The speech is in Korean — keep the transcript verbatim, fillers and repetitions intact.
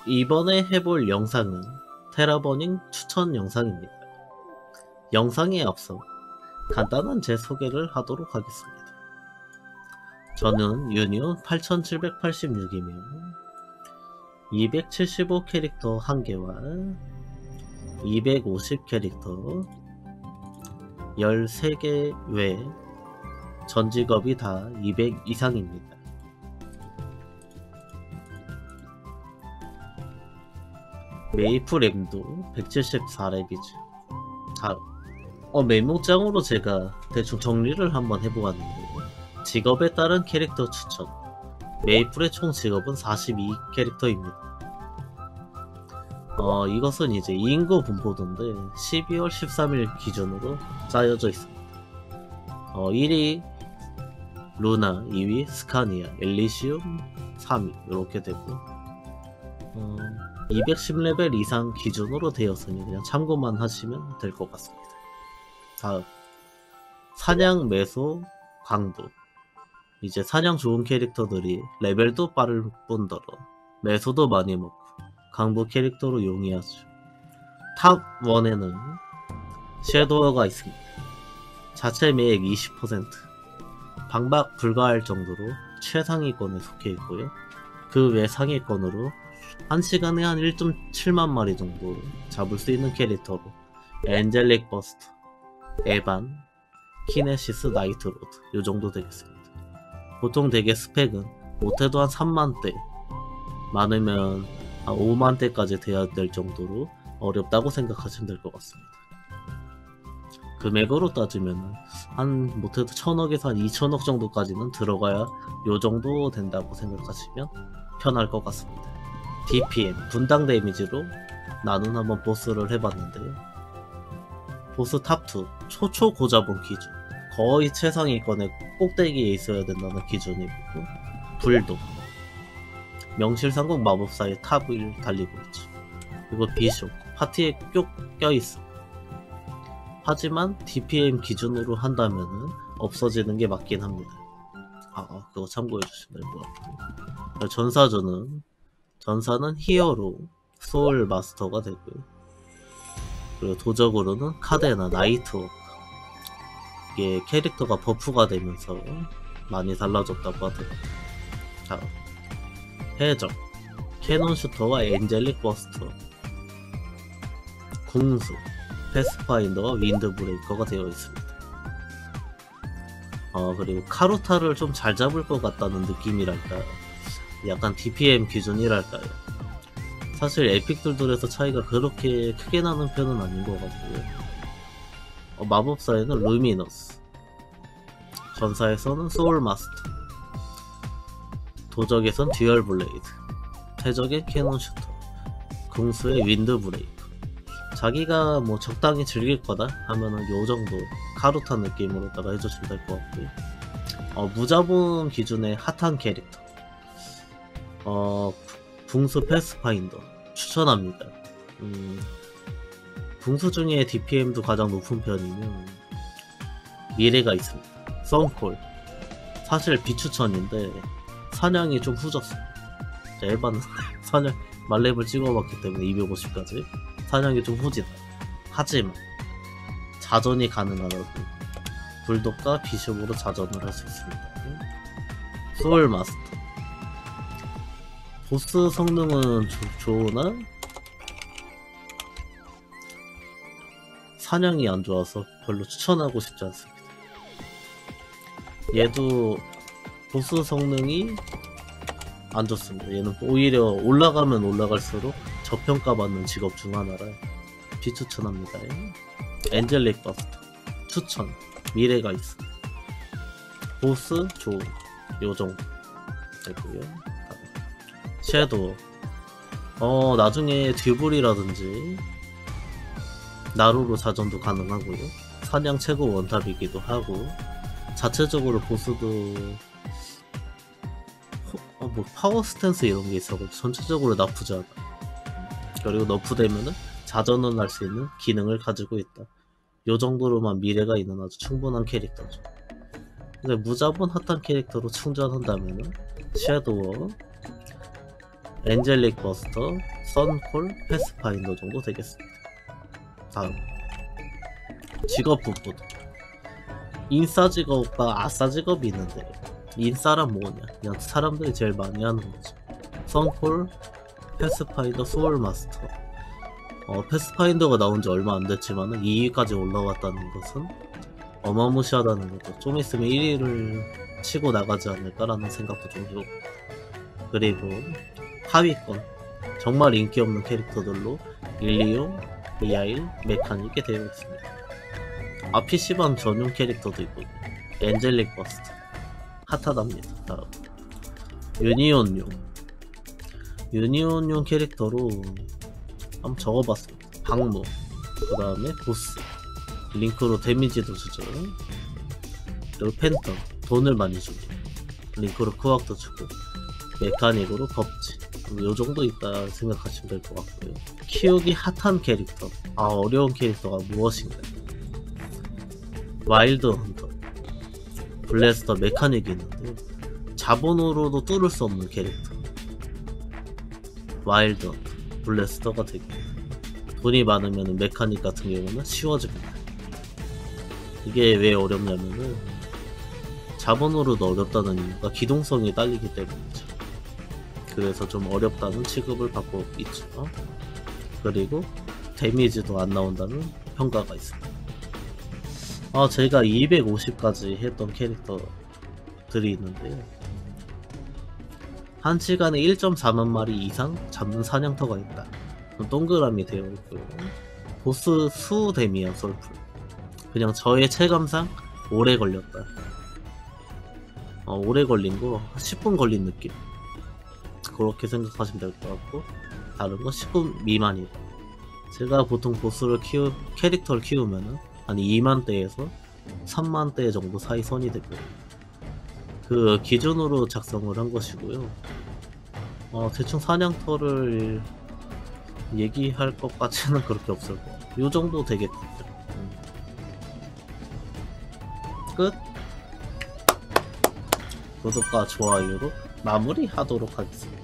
이번에 해볼 영상은 테라버닝 추천 영상입니다. 영상에 앞서 간단한 제 소개를 하도록 하겠습니다. 저는 유니온 팔천칠백팔십육이며 이백칠십오 캐릭터 한 개와 이백오십 캐릭터 열세 개 외 전 직업이 다 이백 이상입니다. 메이플 M도 백칠십사 렙이죠. 다음 어, 메모장으로 제가 대충 정리를 한번 해보았는데, 직업에 따른 캐릭터 추천. 메이플의 총 직업은 사십이 캐릭터입니다. 어, 이것은 이제 인구 분포도인데 십이월 십삼일 기준으로 짜여져 있습니다. 어, 일 위 루나, 이 위 스카니아, 엘리시움 삼 위 이렇게 되고, 어, 이백십 레벨 이상 기준으로 되었으니 그냥 참고만 하시면 될 것 같습니다. 다음 사냥, 매소, 강부. 이제 사냥 좋은 캐릭터들이 레벨도 빠를 뿐더러 매소도 많이 먹고 강부 캐릭터로 용이하죠. 탑 일에는 섀도우가 있습니다. 자체 매액 이십 퍼센트, 방박 불가할 정도로 최상위권에 속해 있고요. 그 외 상위권으로 한 시간에 한 일 점 칠만 마리 정도 잡을 수 있는 캐릭터로 엔젤릭 버스트, 에반, 키네시스 나이트로드 요 정도 되겠습니다. 보통 대개 스펙은 못해도 한 삼만 대, 많으면 한 오만 대까지 돼야 될 정도로 어렵다고 생각하시면 될 것 같습니다. 금액으로 따지면 한 못해도 천억에서 한 이천억 정도까지는 들어가야 요 정도 된다고 생각하시면 편할 것 같습니다. 디피엠, 분당 데미지로 나눈 한번 보스를 해봤는데, 보스 탑이 초초 고자본 기준, 거의 최상위권의 꼭대기에 있어야 된다는 기준이고, 불독, 명실상국 마법사의 탑을 달리고 있죠. 그리고 비숍, 파티에 꼭 껴있어. 하지만 디피엠 기준으로 한다면은 없어지는 게 맞긴 합니다. 아, 그거 참고해주시면 될 것 같고, 전사조는 전사는 히어로, 소울 마스터가 되고요. 그리고 도적으로는 카데나, 나이트워크. 이게 캐릭터가 버프가 되면서 많이 달라졌다고 하더라고요. 다음 해적, 캐논 슈터와 엔젤릭 버스터, 궁수, 패스파인더와 윈드 브레이커가 되어 있습니다. 어, 그리고 카루타를 좀 잘 잡을 것 같다는 느낌이랄까요? 약간 디피엠 기준이랄까요? 사실 에픽들들에서 차이가 그렇게 크게 나는 편은 아닌 것 같고요. 어, 마법사에는 루미너스, 전사에서는 소울 마스터, 도적에선 듀얼 블레이드, 해적의 캐논 슈터, 궁수의 윈드 브레이커. 자기가 뭐 적당히 즐길 거다 하면은 요 정도 카루타 느낌으로다가 해주시면 될 것 같고요. 어, 무자본 기준의 핫한 캐릭터, 어, 붕수 패스파인더 추천합니다. 음, 붕수 중에 디피엠도 가장 높은 편이면 미래가 있습니다. 썬콜, 사실 비추천인데 사냥이 좀 후졌어요. 에바는 사냥 말렙을 찍어봤기 때문에 이백오십까지 사냥이 좀 후지다. 하지만 자전이 가능하다고 불독과 비숍으로 자전을 할 수 있습니다. 소울 마스터, 보스 성능은 조, 좋으나 사냥이 안 좋아서 별로 추천하고 싶지 않습니다. 얘도 보스 성능이 안 좋습니다. 얘는 오히려 올라가면 올라갈수록 저평가받는 직업 중 하나라 비추천합니다. 엔젤릭 버스터 추천, 미래가 있어. 보스 좋은, 요정도 되고요. 섀도우, 어, 나중에 듀블이라든지 나루로 자전도 가능하고요. 사냥 최고 원탑이기도 하고, 자체적으로 보스도 어, 뭐 파워 스탠스 이런 게 있어서 전체적으로 나쁘지 않아. 그리고 너프되면은 자전을 할 수 있는 기능을 가지고 있다. 요 정도로만 미래가 있는 아주 충분한 캐릭터죠. 근데 무자본 핫한 캐릭터로 충전한다면은 섀도우, 엔젤릭 버스터, 선콜, 패스파인더 정도 되겠습니다. 다음 직업 분포도 인싸 직업과 아싸 직업이 있는데 인싸란 뭐냐? 그냥 사람들이 제일 많이 하는 거죠. 선콜, 패스파인더, 소울마스터. 어, 패스파인더가 나온 지 얼마 안 됐지만 이 위까지 올라왔다는 것은 어마무시하다는 거죠. 좀 있으면 일 위를 치고 나가지 않을까라는 생각도 좀 들고. 그리고 하위권 정말 인기 없는 캐릭터들로 일리오, 리아일, 메카닉이 되어 있습니다. 아, 피씨방 전용 캐릭터도 있고 엔젤릭 버스트 핫하답니다. 다음 유니온용 유니온용 캐릭터로 한번 적어봤습니다. 방무, 그 다음에 보스, 링크로 데미지도 주죠. 그리고 팬텀, 돈을 많이 주고, 링크로 쿠악도 주고, 메카닉으로 겁지. 요 정도 있다 생각하시면 될 것 같고요. 키우기 핫한 캐릭터, 아 어려운 캐릭터가 무엇인가? 와일드 헌터, 블래스터, 메카닉이 있는데 자본으로도 뚫을 수 없는 캐릭터. 와일드 헌터, 블래스터가 되게 돈이 많으면 메카닉 같은 경우는 쉬워집니다. 이게 왜 어렵냐면은 자본으로도 어렵다는 이유가 기동성이 딸리기 때문이죠. 그래서 좀 어렵다는 취급을 받고 있죠. 그리고 데미지도 안 나온다는 평가가 있습니다. 아, 제가 이백오십까지 했던 캐릭터들이 있는데요. 한 시간에 일 점 사만 마리 이상 잡는 사냥터가 있다. 동그라미 되어 있고요. 보스 수 데미안 솔풀. 그냥 저의 체감상 오래 걸렸다. 어, 오래 걸린 거 십 분 걸린 느낌. 그렇게 생각하시면 될 것 같고, 다른 건 십 분 미만이다. 제가 보통 보스를 키우, 캐릭터를 키우면은 한 이만 대에서 삼만 대 정도 사이 선이 됩니다. 그 기준으로 작성을 한 것이고요. 어, 대충 사냥터를 얘기할 것 같지는 그렇게 없을 것 같아요. 요 정도 되겠군요. 음. 끝! 구독과 좋아요로 마무리하도록 하겠습니다.